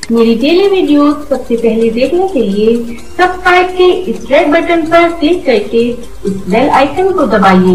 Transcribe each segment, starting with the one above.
मेरी daily videos सबसे पहले देखने के लिए सब्सक्राइब के इस रेड बटन पर क्लिक करके इस बेल आइकन को दबाइए।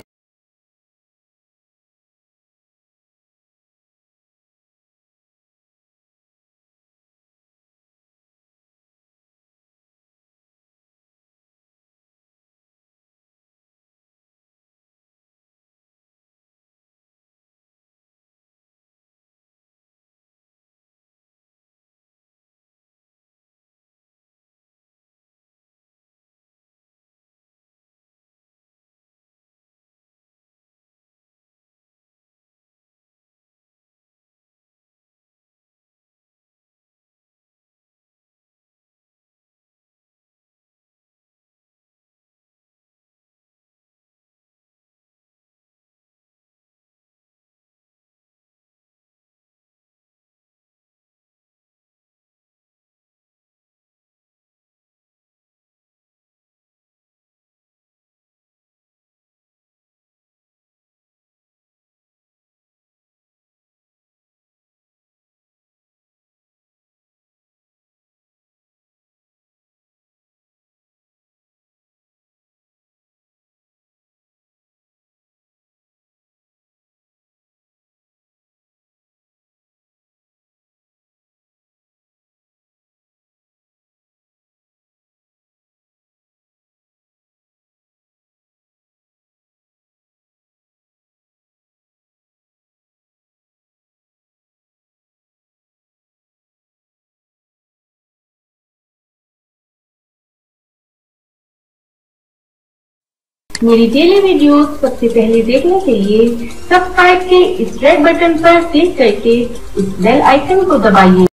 मेरी डेली वीडियोस सबसे पहले देखने के लिए सब्सक्राइब के इस रेड बटन पर क्लिक करके इस बेल आइकन को दबाइए।